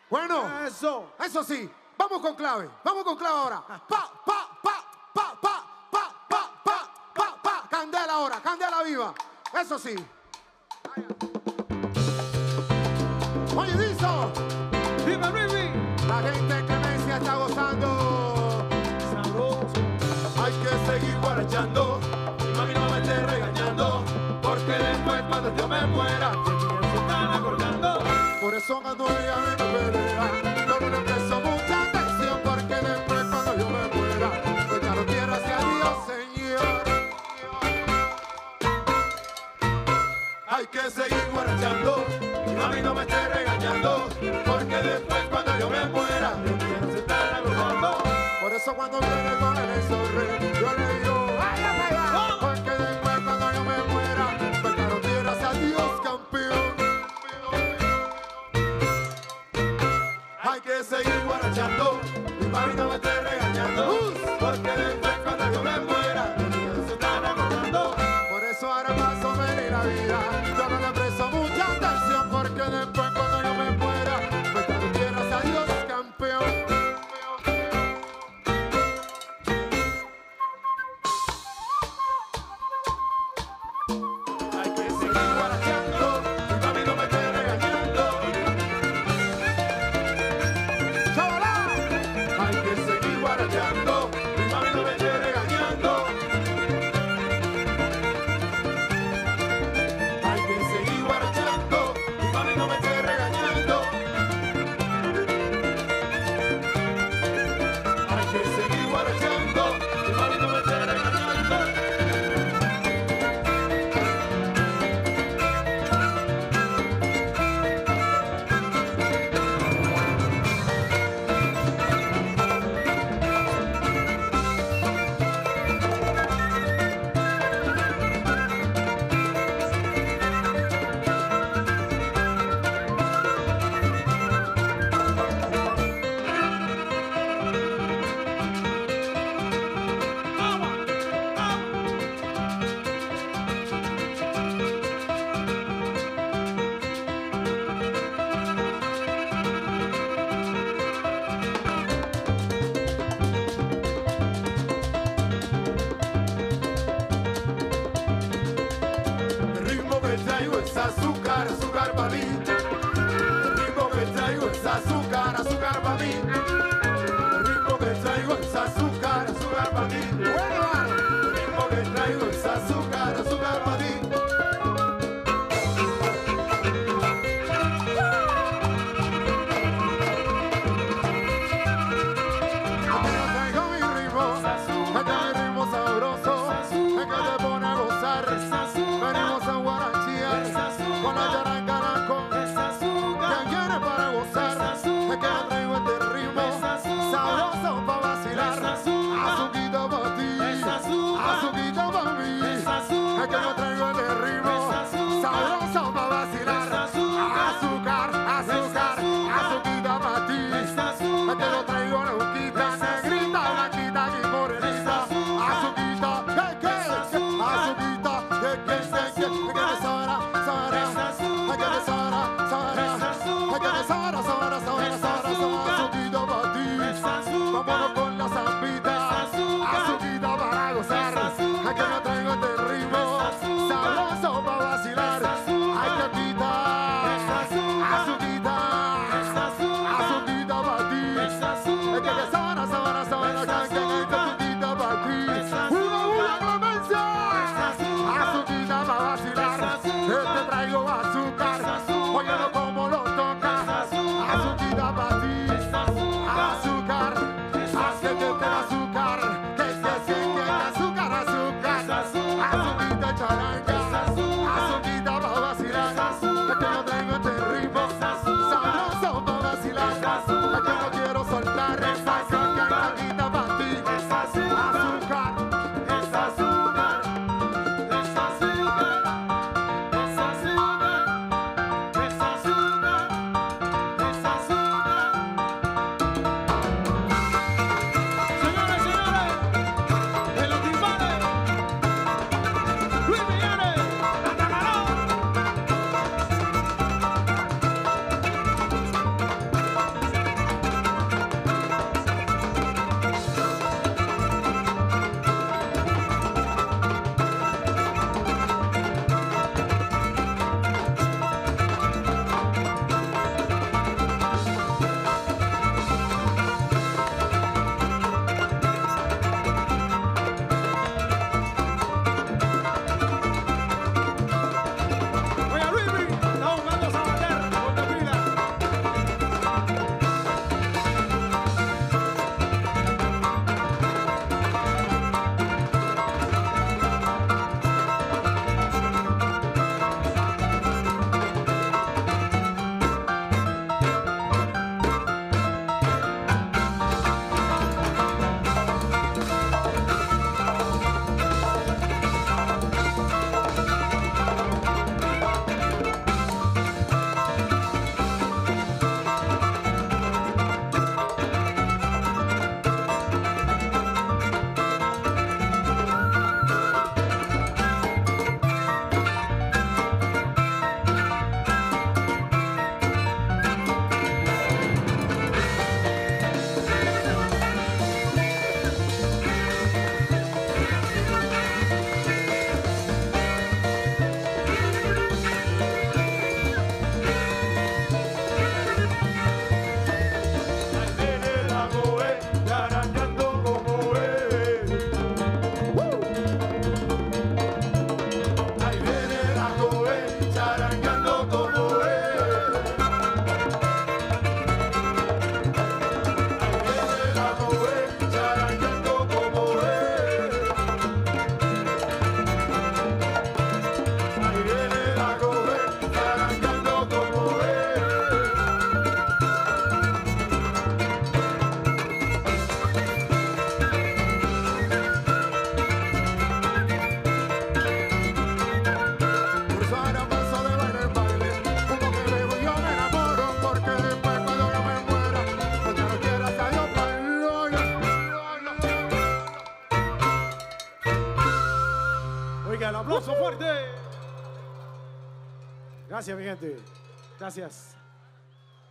Bueno, Eso sí, vamos con clave ahora. Pa, pa, pa, pa, pa, pa, pa, pa, pa, pa. Candela ahora, candela viva. Eso sí. Oye, Dizo. Dime, Rivi. La gente en Clemencia está gozando. Sabroso. Hay que seguir guarachando, mi mami no me esté regañando, porque después cuando yo me muera, de mí se están acordando. Por eso cuando ella a mí me pelea, yo no le presto mucha atención, porque después cuando yo me muera, pues ya no quiero hacia Dios, Señor. Hay que seguir guarachando, mi mami no me esté regañando, porque después cuando yo me muera, de mí se están acordando. Por eso cuando viene con el sorre, yo le digo, vaya para allá, porque después cuando yo me muera, pues ya no quiero hacia Dios, campeón. Hay que seguir guarachando, mi mami no me esté regañando, porque después cuando yo me muera, de mí se están acordando. Por eso ahora más o menos la vida, yo no le presto mucha atención, porque después cuando yo me muera, pues ya no quiero hacia Dios, campeón. Hay que seguir guarachando, mi mami no me esté regañando. ¡Chavalá! Hay que seguir guarachando, mi mami no me esté regañando. Hay que seguir guarachando, mi mami no me esté regañando. Hay que seguir guarachando, mi mami no me esté regañando. El ritmo que traigo es azúcar, azúcar para mí. El ritmo que traigo es azúcar, azúcar para mí. El ritmo que traigo es azúcar, azúcar para mí. El ritmo que traigo es azúcar, azúcar para mí. Yo traigo mi ritmo, este es mi ritmo sabroso, es que te pone a gozar. Venimos a guarachear con la yarangana con que viene para gozar. Es que yo traigo este ritmo, Oiga, el aplauso fuerte. Gracias, mi gente. Gracias.